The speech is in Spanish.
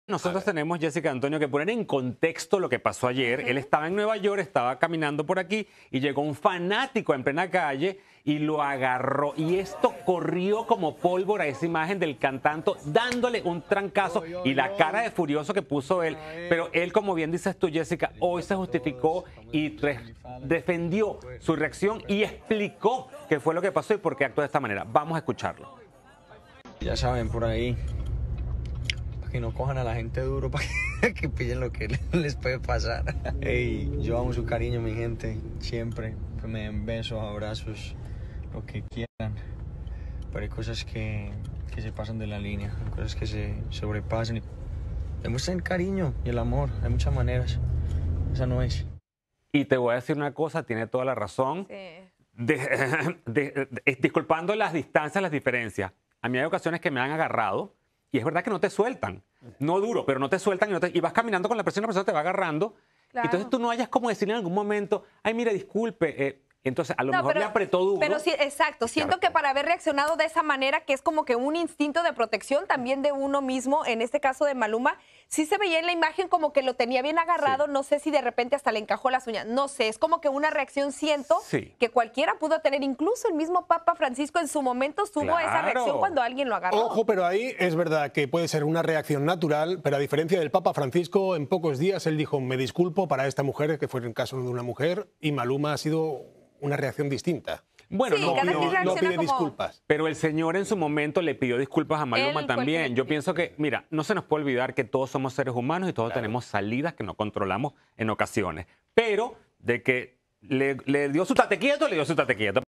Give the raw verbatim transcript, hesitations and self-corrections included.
Nosotros tenemos, Jessica Antonio, que poner en contexto lo que pasó ayer. Uh-huh. Él estaba en Nueva York, estaba caminando por aquí y llegó un fanático en plena calle y lo agarró. Y esto corrió como pólvora, esa imagen del cantante dándole un trancazo y la cara de furioso que puso él. Pero él, como bien dices tú, Jessica, hoy se justificó y defendió su reacción y explicó qué fue lo que pasó y por qué actuó de esta manera. Vamos a escucharlo. Ya saben, por ahí, que no cojan a la gente duro para que, que pillen lo que les puede pasar. Hey, yo amo su cariño, mi gente, siempre. Que me den besos, abrazos, lo que quieran. Pero hay cosas que, que se pasan de la línea, hay cosas que se sobrepasan y demuestran el cariño y el amor. Hay muchas maneras. Esa no es. Y te voy a decir una cosa, tiene toda la razón. Sí. De, de, de, disculpando las distancias, las diferencias. A mí hay ocasiones que me han agarrado. Y es verdad que no te sueltan, no duro, pero no te sueltan y, no te, y vas caminando con la persona y la persona te va agarrando. Claro. Entonces tú no hayas como decirle en algún momento, ay, mire, disculpe. Eh, entonces a lo no, mejor pero, le apretó duro. Pero sí, exacto. Siento que para haber reaccionado de esa manera, que es como que un instinto de protección también de uno mismo, en este caso de Maluma, sí se veía en la imagen como que lo tenía bien agarrado, sí. No sé si de repente hasta le encajó las uñas, no sé, es como que una reacción siento sí. que cualquiera pudo tener, incluso el mismo Papa Francisco en su momento tuvo claro. esa reacción cuando alguien lo agarró. Ojo, pero ahí es verdad que puede ser una reacción natural, pero a diferencia del Papa Francisco, en pocos días él dijo, me disculpo para esta mujer, que fue el caso de una mujer, y Maluma ha sido una reacción distinta. Bueno, sí, no, no, no pide como... disculpas. Pero el señor en su momento le pidió disculpas a Maluma Él también. Yo pienso que, mira, no se nos puede olvidar que todos somos seres humanos y todos claro. tenemos salidas que no controlamos en ocasiones. Pero de que le, le dio su tate quieto, le dio su tate quieto.